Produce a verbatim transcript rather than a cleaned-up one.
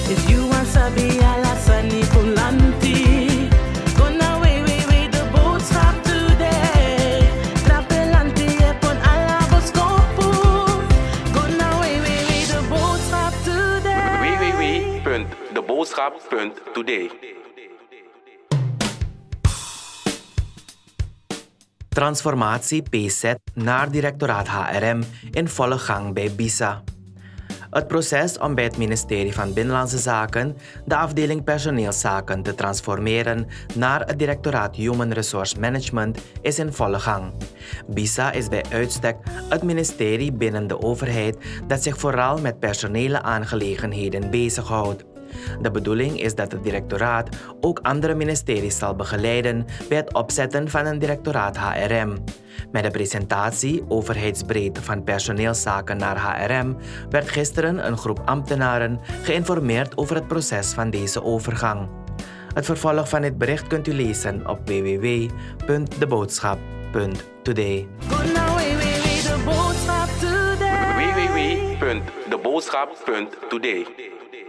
If you want sabi alasani kulanti, gonna way way way the boat stop today. Trapelanti epon alaboskopu, gonna way way way the boat stop today. w w w punt de boodschap punt today. Transformatie P Z naar directoraat H R M in volle gang bij BISA. Het proces om bij het ministerie van Binnenlandse Zaken de afdeling personeelszaken te transformeren naar het directoraat Human Resource Management is in volle gang. BISA is bij uitstek het ministerie binnen de overheid dat zich vooral met personele aangelegenheden bezighoudt. De bedoeling is dat het directoraat ook andere ministeries zal begeleiden bij het opzetten van een directoraat H R M. Met de presentatie Overheidsbreed van personeelszaken naar H R M werd gisteren een groep ambtenaren geïnformeerd over het proces van deze overgang. Het vervolg van dit bericht kunt u lezen op w w w punt de boodschap punt today. w w w punt de boodschap punt today.